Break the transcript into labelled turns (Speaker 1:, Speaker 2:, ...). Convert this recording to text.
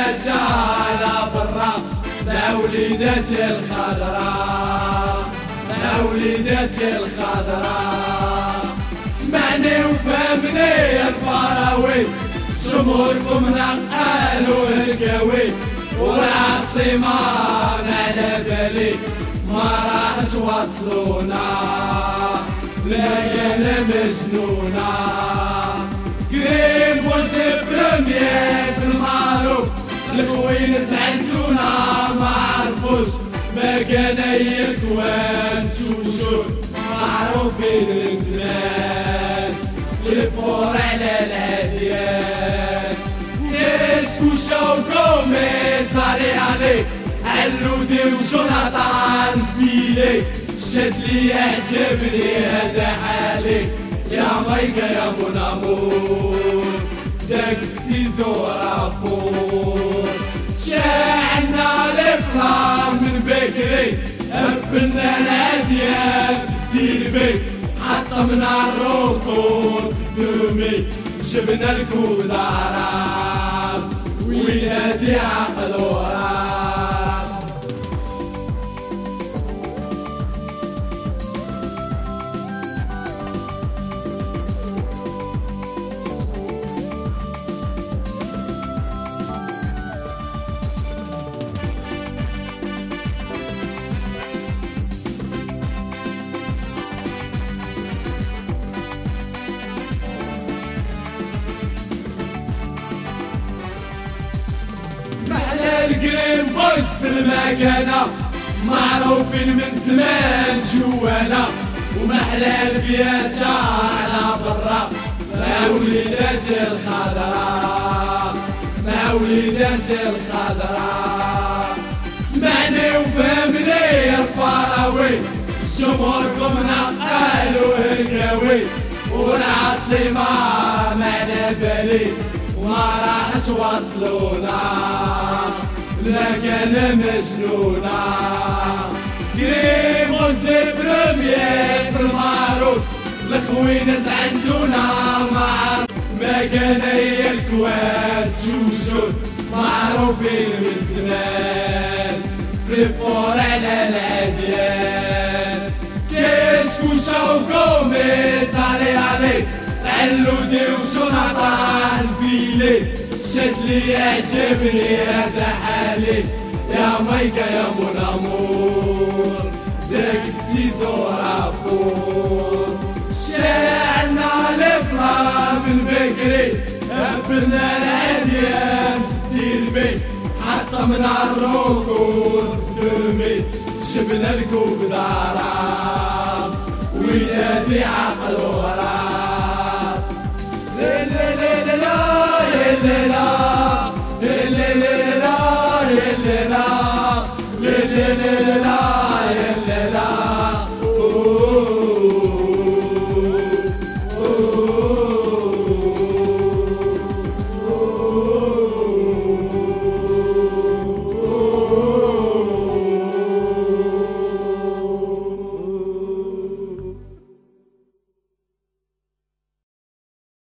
Speaker 1: بياتها على برا مع وليداتي الخضراء، مع وليداتي الخضراء. سمعني وفهمني الفراوي، جمهوركم نقال وهرقاوي، والعاصمة على بالي ما راح توصلونا، لقينا مجنونة. قريب وزد برمية في المعروف، الخوين زعلتونا ما عرفوش مكان الكوان توجور، معروفين من زمان الفور على العديان. كشكوشة وكومي صاري عليك علودي وجوناطان فيلي، شد لي عجبني هذا حالي يا مايكا يا مون امور، داك السيزو رافور. شاعنا الافلام من بكري، هبلنا العديان في الديربي، حطمنا الركود في الدرمي، جبنا الكود عرام وينادي عقل ورام. محلى الجرين بويز في المكانة، معروفين من زمان جوانا، ومحلى البيات على برا مع وليداتي الخضراء، مع وليداتي الخضراء. سمعني وفهمني الفراوي، جمهوركم نقال وهرقاوي، والعاصمة معنا بالي وما راح توصلونا، لكن مجنونة. كريم وزد برمية في المعروف، الخوينز عندنا معروف مكان الكوان توجور، معروفين من زمان بريفور على العديان. كشكوشة وكومي صاري عليك علودي وجوناطان فيلي، شد لي عجبني هذا حالي يا مايكا يا مون امور، داك السيزو رافور. شاعنا الافلام من بكري، هبلنا العديان في الديربي، حطمنا الركود في الدرمي، جبنا الكوب ضرام وينادي عقل ورام. لا لا لا لا لا لا